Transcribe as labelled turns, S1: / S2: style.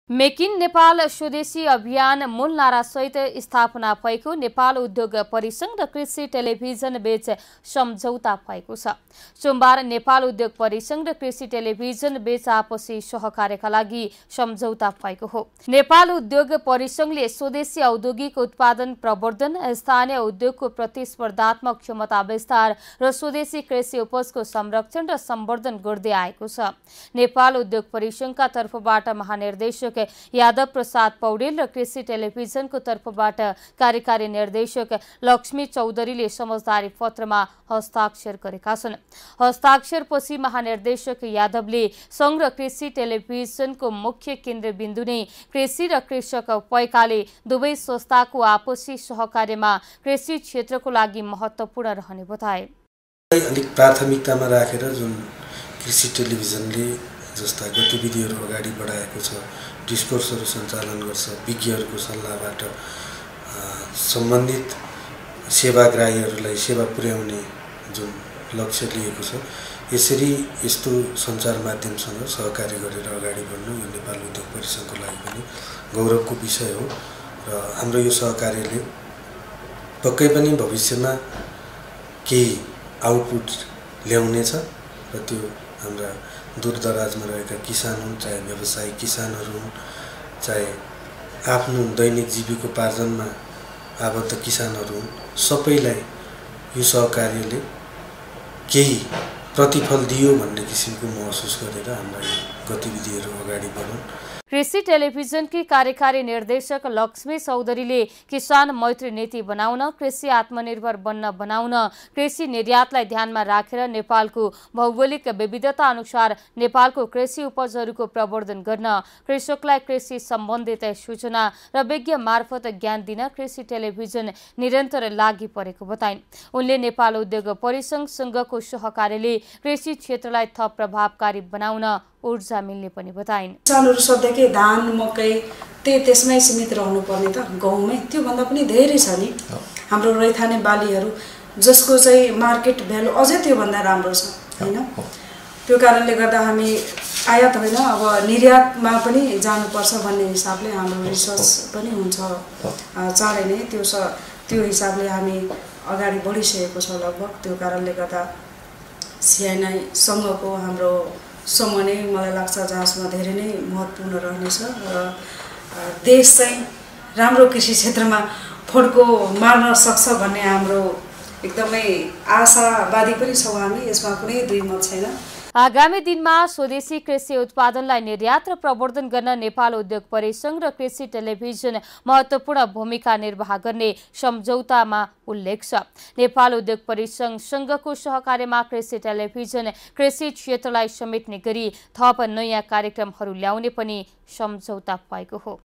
S1: Make in Nepal स्वदेशी अभियान मूल नारासहित स्थापना भएको नेपाल उद्योग परिसंघ र कृषि टेलिभिजन बीच सम्झौता भएको छ। सोमबार नेपाल उद्योग परिसंघ र कृषि टेलिभिजन बीच आपसी सहकार्यका लागि सम्झौता भएको हो। नेपाल उद्योग परिसंघले स्वदेशी औद्योगिक उत्पादन प्रवर्धन, स्थानीय उद्योगको प्रतिस्पर्धात्मक क्षमता विस्तार र स्वदेशी कृषि उपजको संरक्षण र सम्वर्धन गर्दै आएको छ। नेपाल उद्योग परिसंघका तर्फबाट महानिर्देशक यादव प्रसाद पौडेल र कृषि टेलिभिजनको तर्फबाट कार्यकारी निर्देशक लक्ष्मी चौधरीले समझदारी पत्रमा हस्ताक्षर गरेका छन्। हस्ताक्षरपछि महानिर्देशक यादवले संघ र कृषि टेलिभिजनको मुख्य केन्द्रबिन्दु नै कृषि र कृषक भएकाले दुवै संस्थाको आपसी सहकार्यमा कृषि क्षेत्रको लागि महत्त्वपूर्ण रहने बताए।
S2: अलिक प्राथमिकतामा राखेर जुन कृषि टेलिभिजनले जस्ता गतिविधिहरू अगाडि बढाएको छ, डिस्कोर्सहरू सञ्चालन गर्छ, विज्ञहरूको सल्लाहबाट सम्बन्धित सेवाग्राहीहरूलाई सेवा पुर्याउने जुन लक्ष्य लिएको छ, यसरी यस्तो सञ्चार माध्यमसँग सहकार्य गरेर अगाडि बढ्नु यो नेपाल उद्योग परिसंघको लागि पनि गौरवको विषय हो र हाम्रो यो सहकार्यले पक्कै पनि भविष्यमा केही आउटपुट ल्याउनेछ र त्यो हाम्रा दूरदराजमा रहेका किसान हुन्, चाहे व्यवसायिक किसानहरू हुन्, चाहे आफ्नो दैनिक जीविकोपार्जनमा आबद्ध किसानहरू हुन्, सबैलाई यो सहकार्यले केही प्रतिफल दियो भन्ने किसिमको महसुस गरेर हाम्रा गतिविधिहरू अगाडि बढाउन्।
S1: कृषि टेलिभिजनकी कार्यकारी निर्देशक लक्ष्मी चौधरीले किसान मैत्री नीति बनाउन, कृषि आत्मनिर्भर बन्न बनाउन, कृषि निर्यातलाई ध्यानमा राखेर नेपालको भौगोलिक विविधता अनुसार नेपालको कृषि उपजहरूको प्रवर्धन गर्न, कृषकलाई कृषि सम्बन्धित सूचना र विज्ञ मार्फत ज्ञान दिन कृषि टेलिभिजन निरन्तर लागि परेको बताइन्। उनले नेपाल उद्योग परिसंघसँगको सहकार्यले कृषि क्षेत्रलाई थप प्रभावकारी बनाउन ऊर्जा मिल्ने पनि बताइन्।
S3: किसानहरू सधैँकै धान, मकै त्यसमै सीमित रहनुपर्ने त गहुँमै त्योभन्दा पनि धेरै छ नि हाम्रो रैथाने बालीहरू जसको चाहिँ मार्केट भ्यालु अझै त्योभन्दा राम्रो छ हैन। त्यो कारणले गर्दा हामी आयात होइन अब निर्यातमा पनि जानुपर्छ भन्ने हिसाबले हाम्रो रिसर्च पनि हुन्छ चाँडै नै त्यो हिसाबले हामी अगाडि बढिसकेको छ लगभग। त्यो कारणले गर्दा सिआइएनआई सँगको हाम्रो सँग नै मलाई लाग्छ जहाँसम्म धेरै नै महत्त्वपूर्ण रहनेछ र देश चाहिँ राम्रो कृषि क्षेत्रमा फड्को मार्न सक्छ भन्ने हाम्रो एकदमै आशावादी पनि छौँ हामी, यसमा कुनै दुई मत छैन।
S1: आगामी दिनमा स्वदेशी कृषि उत्पादनलाई निर्यात र प्रवर्धन गर्न नेपाल उद्योग परिसंघ र कृषि टेलिभिजन महत्त्वपूर्ण भूमिका निर्वाह गर्ने सम्झौतामा उल्लेख छ। नेपाल उद्योग परिसंघसँगको सहकार्यमा कृषि टेलिभिजन कृषि क्षेत्रलाई समेट्ने गरी थप नयाँ कार्यक्रमहरू ल्याउने पनि सम्झौता भएको हो।